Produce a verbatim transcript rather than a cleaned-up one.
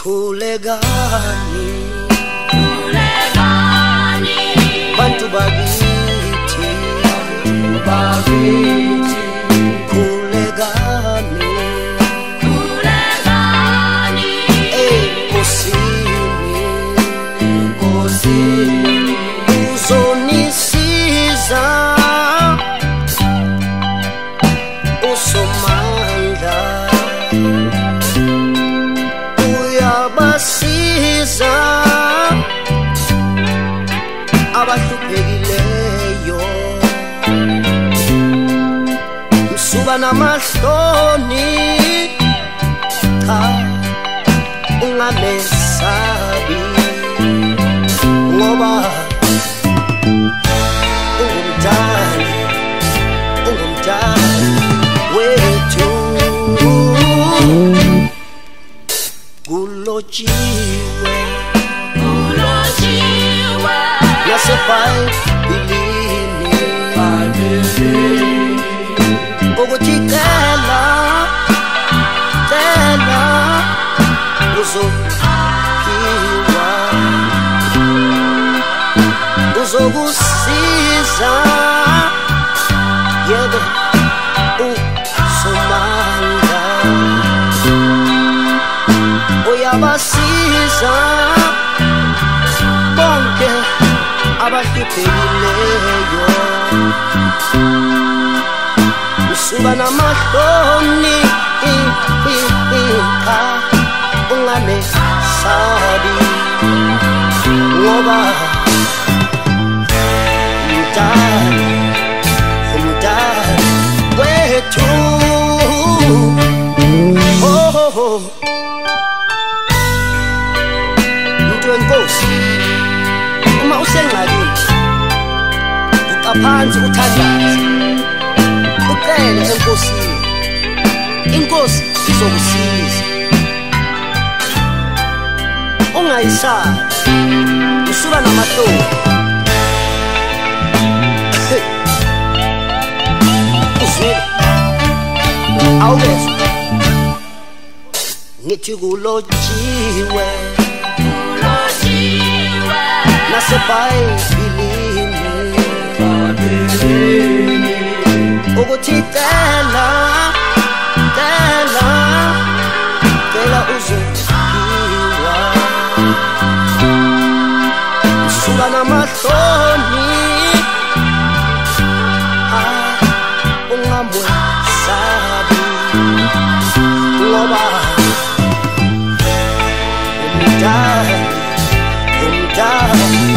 Kulegani, kulegani, bantu bakithi, bakithi, kulegani, kulegani, enkosini, enkosini, uzonisiza, uSomandla. Uyabasiza abahluphekileyo, msuka namahloni, cha ungamesabi ngoba ungumdali, ungumdali wethu. Kulotshiwe, kulotshiwe nasebhayibhelini, bhayibhelini ukuthi cela, cela uzophiwa, uzokusiza yebo uSomandla. Uyabasiza bonke abahluphekileyo, usuka namahloni, cha ungamesabi ngoba umdali, umdali wethu. Oh, oh, oh. Nkosi, uma usengxakini uqaphansi uthandaze, ucele enkosini, inkosi izokusiza. Ungayisabi, usuka namahloni, uzwile awukezwa ngithi kulotshiwe nasebhayibhelini ukuthi cela, cela, cela uzophiwa, usuka namahloni, ungamesabi ngoba umdali, umdali